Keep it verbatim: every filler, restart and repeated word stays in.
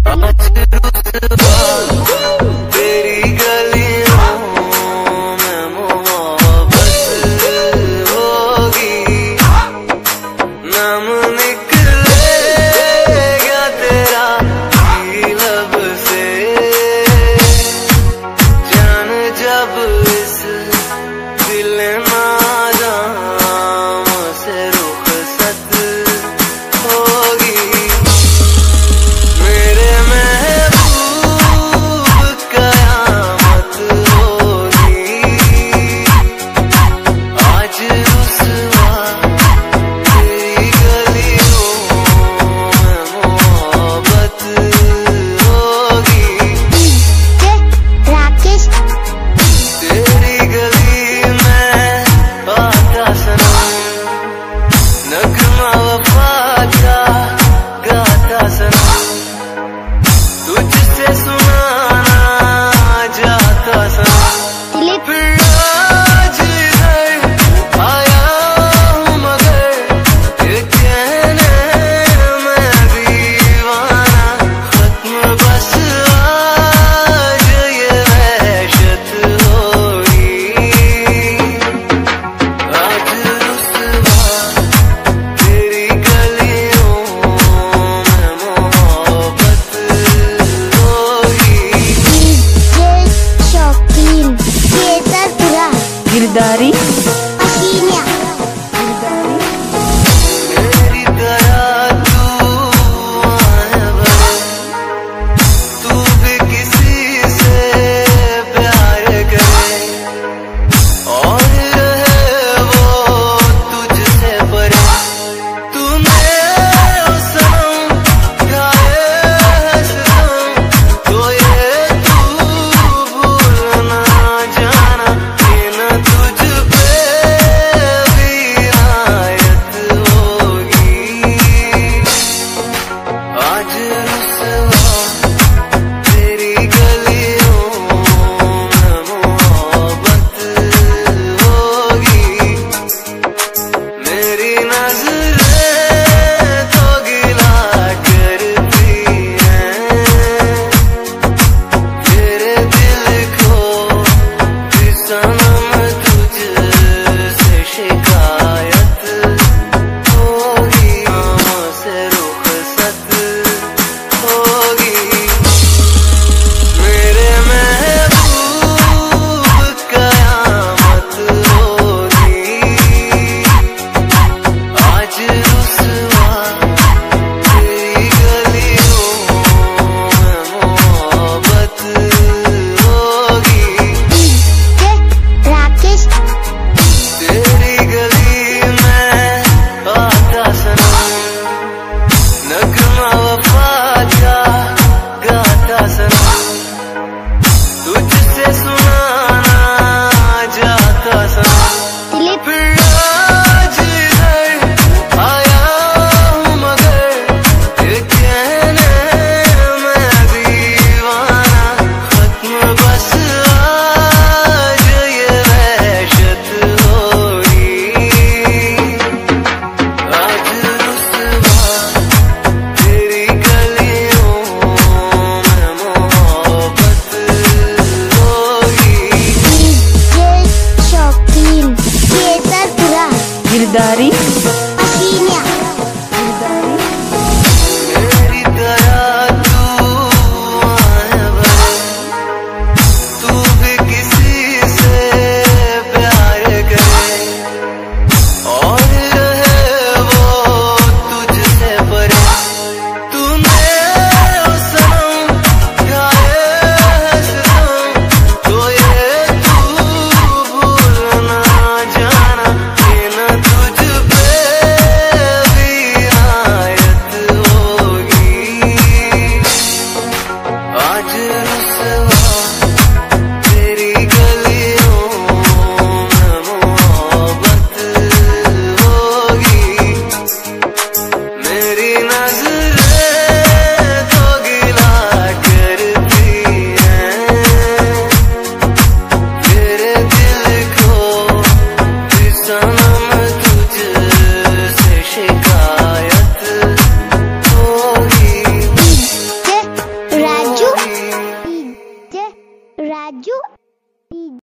तेरी गलियों में मोहब्बत होगी, नाम निकलेगा तेरा लब से, जान जब इस दिल नादाम से रुखसत होगी, मेरे महबूब कयामत होगी, आज रुसवा तेरी गलियों में मोहब्बत होगी, राकेश तेरी गली में आता सनम, नगमा वफा का गाता सनम, तुझसे सुनाना जाता सनम, फिर आज इधर आया हूँ मगर ये कहने मैं दीवाना, खत्म बस आज ये वहशत होगी, आज रुसवा तेरी गलियों में मोहब्बत होगी। शौकीन केसरपुरा गिरदारी मेरी तरह तू आए भरे, तू भी किसी से प्यार करे, और रहे वो तुझसे परे, तू मेरा सनम खाए सनम, तो ये तू भूल ना जाना कि न तुझ पे भी इनायत होगी, आज रुसवा तेरी गलियों में मोहब्बत होगी, मेरी नजरें तो गिला करती हैं, तेरे दिल को भी सनम तुझसे शिकायत होगी, से रुखसत होगी। राजू